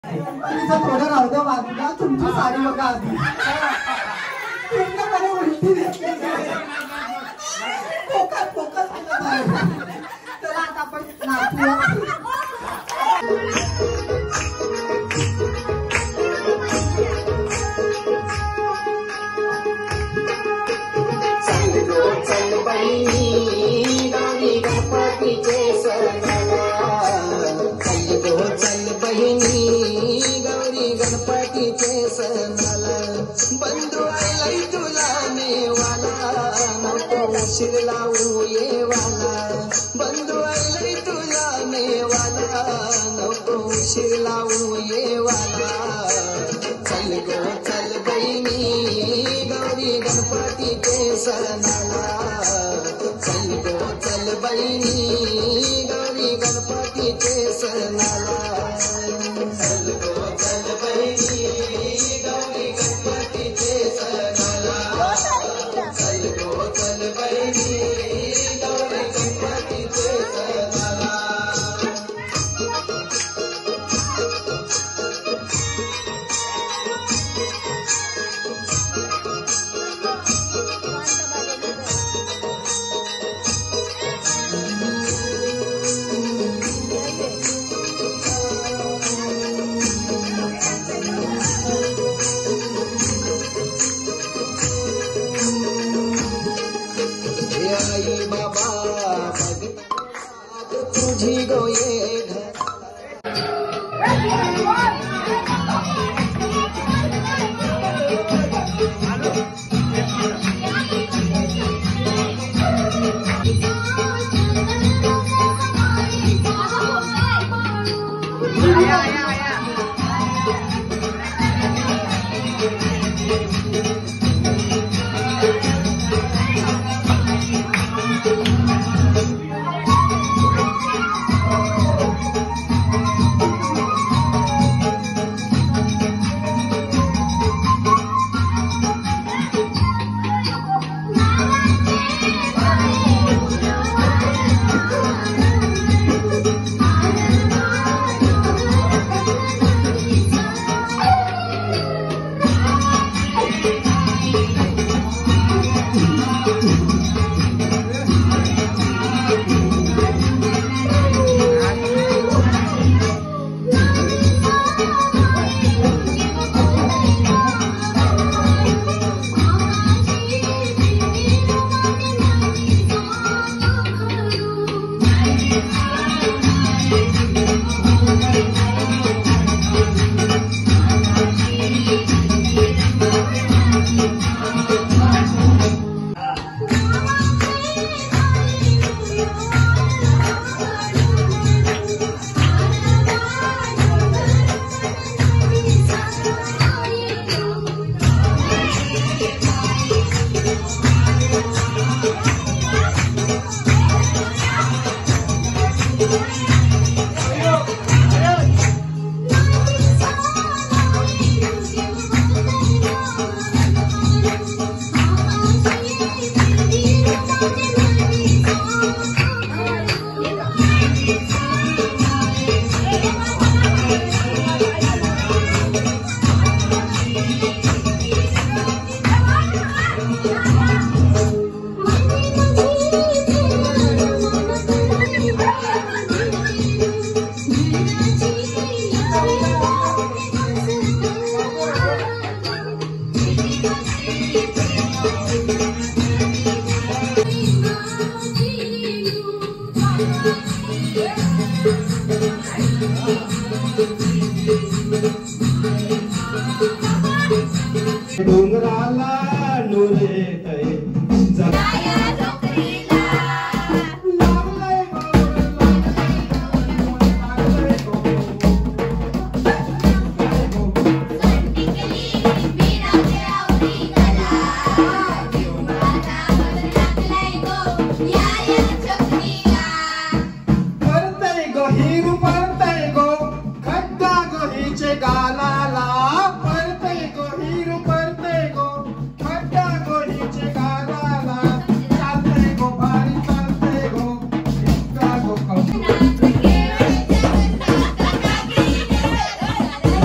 गणपतीचं थोडं राहू द्या बाजूला. तुमची साडी बघा आधी. पूर्णपणे उलटी दिसते. फोकस फोकस आहे. चला आता आपण नाचूया. चल बहिणी गौरी गणपतीचे सणाला. चल बहिणी गौरी गणपतीचे सणाला. बंधू आलाय तुला नेवाला नको उशीर लावू येवाला. बंधू आलाय तुला नेवाला नको उशीर लावू येवाला. चल गो चल बहिणी गौरी गणपतीचे सणाला. चल गो चल बहिणी गौरी गणपतीचे सणाला. चल गो चल बहिणी गौरी गणपतीचे सणाला. चल गो चल बहिणी गौरी गणपतीचे सणाला. आई बाबा भगत तुझी गोये डोंगराला नूर येतय परतय गो हिरू परतय गो खड्डा गो हिचे गालाला. परतय गो हिरू परतय गो खड्डा गो हिचे गालाला. चालतय गो भारी चालतय गो इतका गो कमी.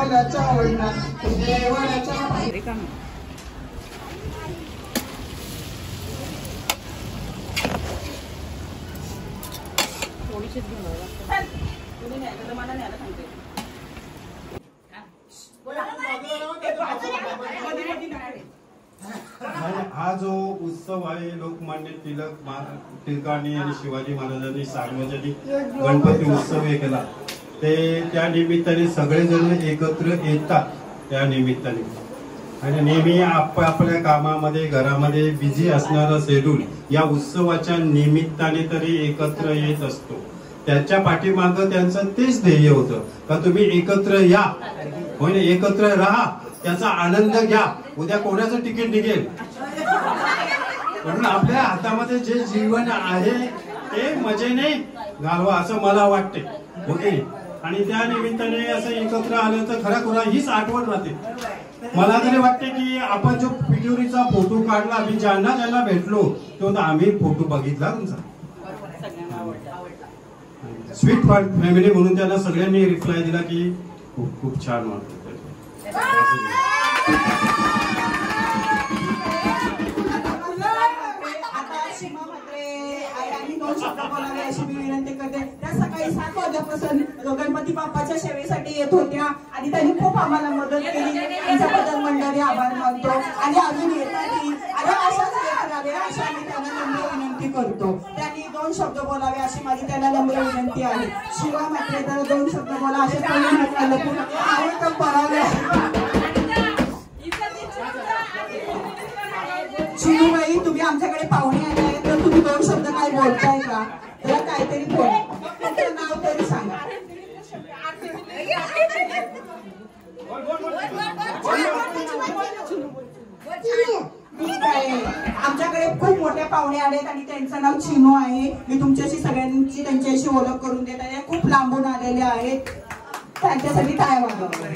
देवलाच्या वळणात देवलाच्या हा जो उत्सव आहे लोकमान्य टिळकांनी आणि शिवाजी महाराजांनी सार्वजनिक गणपती उत्सव हे केला ते त्या निमित्ताने सगळेजण एकत्र येतात त्या निमित्ताने आणि नेहमी आपल्या कामामध्ये घरामध्ये बिझी असणारा शेड्यूल या उत्सवाच्या निमित्ताने तरी एकत्र येत असतो. त्याच्या पाठीमागं त्यांचं तेच ध्येय होतं का तुम्ही एकत्र या होय एकत्र राहा त्याचा आनंद घ्या. उद्या कोणाचं तिकीट निघेल म्हणून आपल्या हातामध्ये जे जीवन आहे ते मजेने घालवा असं मला वाटते. ओके आणि त्या निमित्ताने असं एकत्र आलं तर खरा हीच आठवण राहते. मला तरी वाटते की आपण जो पिटुरीचा फोटो काढला आम्ही ज्यांना भेटलो तो आम्ही फोटो बघितला तुमचा स्वीट फॅमिली म्हणून त्यांना सगळ्यांनी रिप्लाय दिला की खूप खूप छान वाटतं. अशी मी विनंती करते. त्या सकाळी 7 वाजल्यापासून गणपती बाप्पाच्या सेवेसाठी येत होत्या आणि त्यांनी खूप आम्हाला मदत केली. त्यांच्याबद्दल मंडळी आभार मानतो आणि अजून येताना आणि अशाच येत राहावे अशी आम्ही त्यांना नम्र विनंती करतो. त्यांनी 2 शब्द बोलावे अशी माझी त्यांना नम्र विनंती आहे. शिवा मात्र तर 2 शब्द बोला असे आवडतं पळावे. शिवबाई तुम्ही आमच्याकडे पाहुणे आले आहेत तर तुम्ही 2 शब्द काय बोलताय का? तर काहीतरी बोला. तुमचं नाव तरी सांगा. आमच्याकडे खूप मोठे पाहुणे आलेत आणि त्यांचं नाव चिनू आहे. मी तुमच्याशी सगळ्यांची त्यांच्याशी ओळख करून देत आहे. खूप लांबून आलेले आहेत त्यांच्यासाठी टाळ्या वाजवा.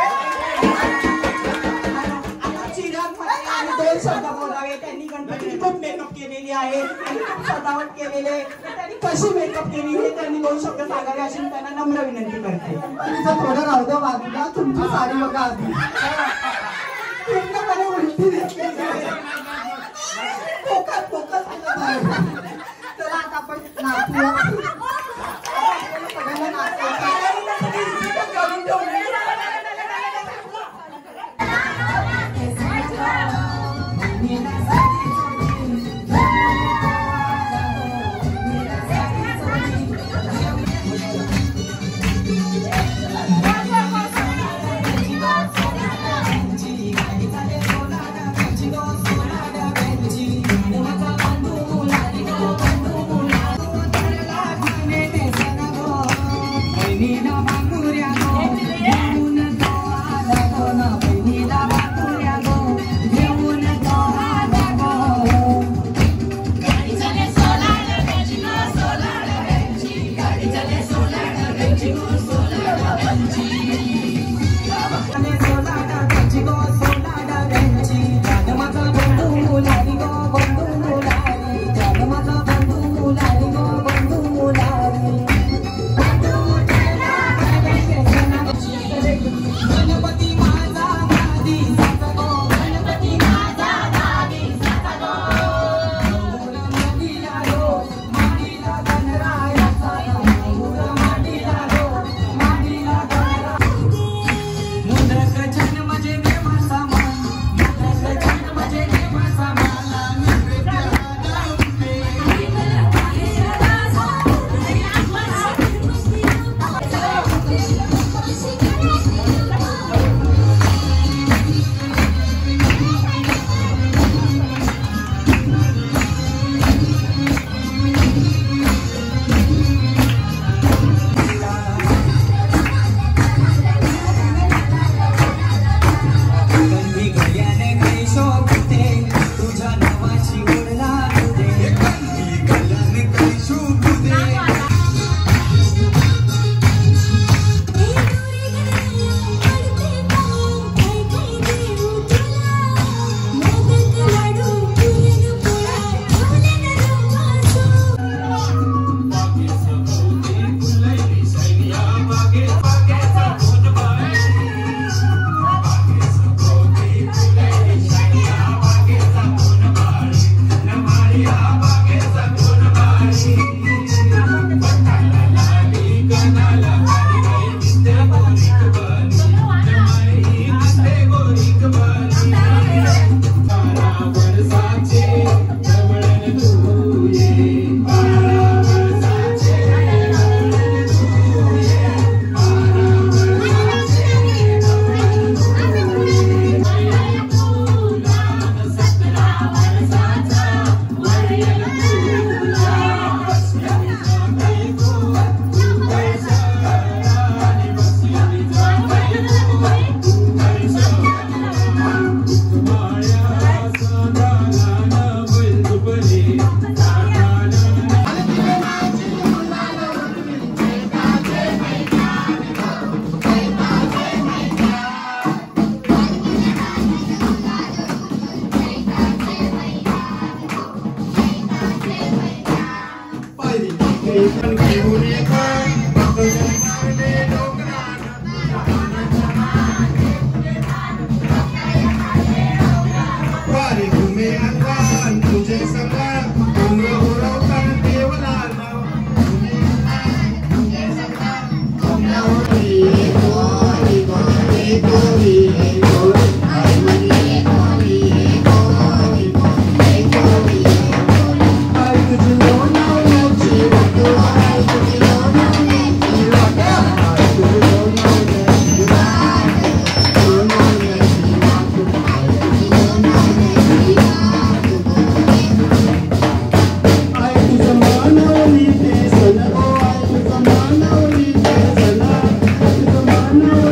2 शब्द बोलावे. त्यांनी गणपतीची खूप मेकअप केलेली आहे आणि खूप सजावट केलेले त्यांनी कशी मेकअप केली हे त्यांनी 2 शब्द सांगावे अशी मी त्यांना नम्र विनंती करते. गणपतीचं थोडं राहतं बाजूला तुमची साडी बघा आधी पूर्णपणे उलटी तर आता आपण नाचूया. सगळ्यांना नाचायचं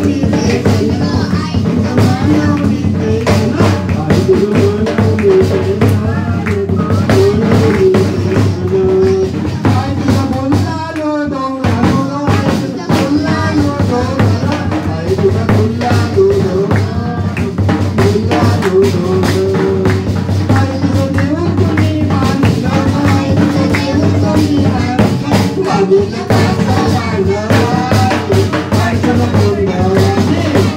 Thank you.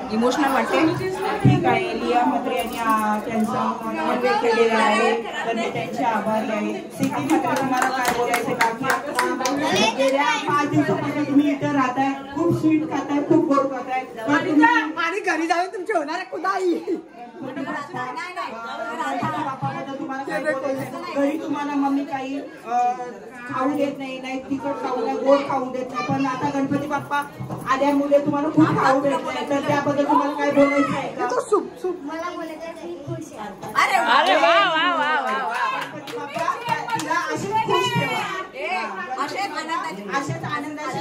इमोशनल वाटते. ठीक आहे. लिया म्हात्रे यांनी त्यांचा मन व्यक्त केलेला आहे तर मी त्यांचे आभारी आहे. सिद्धी म्हात्रे तुम्हाला काय बोलायचं बाकी? गेल्या 5 दिवसापासून तुम्ही इथं राहताय, खूप स्वीट खाताय, खूप गोड खाताय आणि घरी जाऊन तुमची होणार खुदाई. घरी तुम्हाला मम्मी काही खाऊ देत नाही, नाही तिखट खाऊ नाही, गोड खाऊ देत नाही, पण आता गणपती बाप्पा आल्यामुळे तुम्हाला खूप खाऊ भेटलंय तर त्याबद्दल तुम्हाला काय बोलायचं आहे का? मला बोलायचं आहे खुश आहे. अरे वा वा वा वा वा. गणपती बाप्पा तिला अशीच खुश ठेवा, अशाच आनंदाची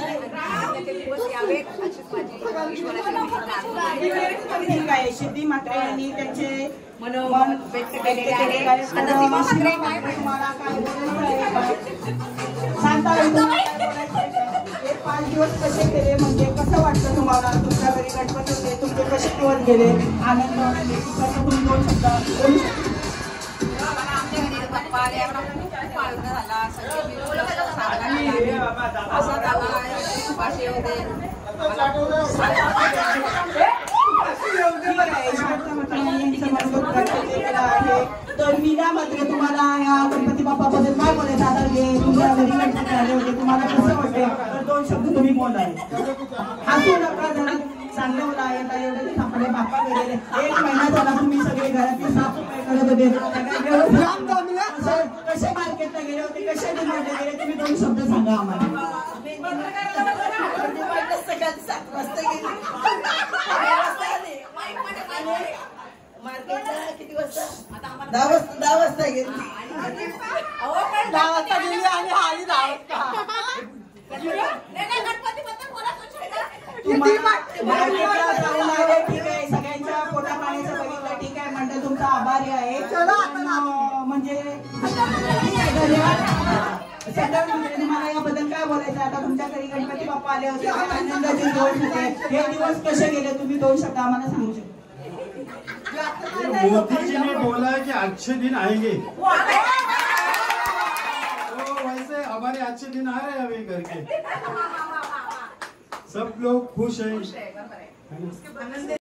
ठीक आहे. सिद्धी म्हात्रे यांनी त्यांचे मन व्यक्त केलेले आहे. तुम्हाला काय बोलायचं आहे का? सांगता येईल तुम्हाला काय बोलायचं आहे का? हे 5 दिवस कसे गेले, म्हणजे कसं वाटतं तुम्हाला? तुमच्या घरी गणपती होते, तुमचे कसे दिवस गेले? आनंद कसं तुम्ही 2 शब्द बोलू शकता? आमच्या घरी पप्पा आले, एवढा खूप आनंद झाला. सगळे मिळून असं झाला. उपाशी होते. तर मीना मात्र तुम्हाला या गणपती बाप्पाबद्दल काय बोलायचं? आता तुमच्या घरी गणपती आले होते, तुम्हाला कसं वाटतं? तर 2 शब्द तुम्ही बोलाय. हसू नका, जरा चांगलं बोला. आता एवढे आपले बाप्पा गेलेले 1 महिना झाला, तुम्ही सगळे घरातली साफसफाई करत होते, कसे मार्केटला गेले होते, कसे डिमांडला गेले, तुम्ही 2 शब्द सांगा आम्हाला. किती वाजता? 10 वाजता गेली. 10 वाजता गेली आणि आली 10 वाजता. गणपती बद्दल बोला. ठीक आहे. सगळ्यांच्या पोटा पाण्याचं बघितलं, ठीक आहे. मंडळ तुमचा आभारी आहे. म्हणजे तुम्हाला याबद्दल काय बोलायचं? आता तुमच्या घरी गणपती बाप्पा आले होते, आनंदाचे दिवस होते, हे दिवस कसे गेले तुम्ही 2 शब्द आम्हाला सांगू शकता? मोदी जी ने बोला है कि अच्छे दिन आएंगे, तो वैसे हमारे अच्छे दिन आ रहे हैं अभी करके. सब लोग खुश हैं.